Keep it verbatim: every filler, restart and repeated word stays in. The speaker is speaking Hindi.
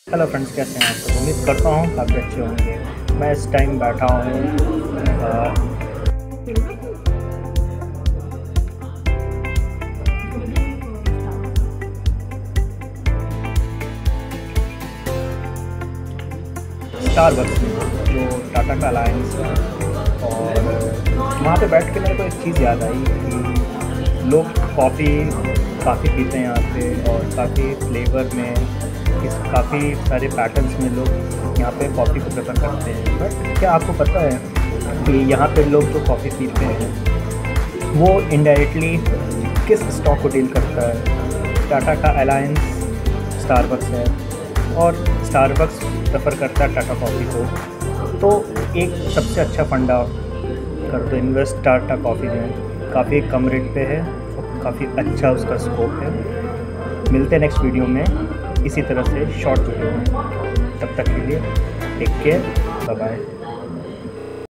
हेलो फ्रेंड्स, कैसे हैं आप? तो उम्मीद करता हूँ काफ़ी अच्छे होंगे। मैं इस टाइम बैठा हूँ स्टारबक्स में, जो टाटा का अलायंस है। और वहाँ पे बैठ के मेरे को एक चीज़ याद आई कि लोग कॉफ़ी काफ़ी पीते हैं यहाँ पे, और काफ़ी फ्लेवर में, इस काफ़ी सारे पैटर्न्स में लोग यहाँ पे कॉफ़ी को प्रेफर करते हैं। बट क्या आपको पता है कि यहाँ पे लोग जो कॉफ़ी पीते हैं वो इनडायरेक्टली किस स्टॉक को डील करता है? टाटा का अलायंस स्टारबक्स है, और स्टारबक्स प्रेफर करता है टाटा कॉफ़ी को। तो एक सबसे अच्छा फंडा कर दो इन्वेस्ट टाटा कॉफ़ी में। काफ़ी कम रेट पे है और काफ़ी अच्छा उसका स्कोप है। मिलते हैं नेक्स्ट वीडियो में इसी तरह से शॉर्ट वीडियो में। तब तक के लिए टेक केयर, बाय बाय।